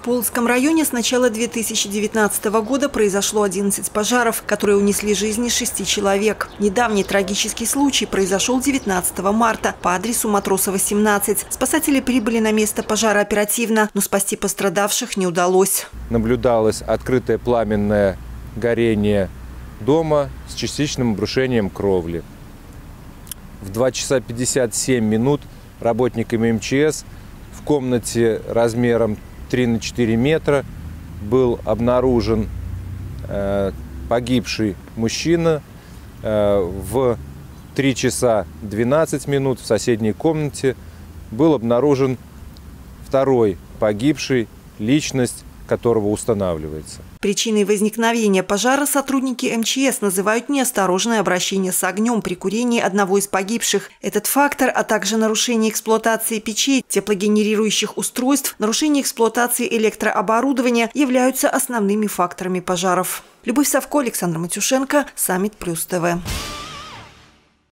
Полоцком районе с начала 2019 года произошло 11 пожаров, которые унесли жизни 6 человек. Недавний трагический случай произошел 19 марта по адресу Матросова, 17. Спасатели прибыли на место пожара оперативно, но спасти пострадавших не удалось. Наблюдалось открытое пламенное горение дома с частичным обрушением кровли. В 2 часа 57 минут работниками МЧС в комнате размером 3 на 4 метра был обнаружен погибший мужчина. В 3 часа 12 минут в соседней комнате был обнаружен второй погибший, личность которого устанавливается. Причиной возникновения пожара сотрудники МЧС называют неосторожное обращение с огнем при курении одного из погибших. Этот фактор, а также нарушение эксплуатации печей, теплогенерирующих устройств, нарушение эксплуатации электрооборудования являются основными факторами пожаров. Любовь Савко, Александр Матюшенко, Саммит Плюс ТВ.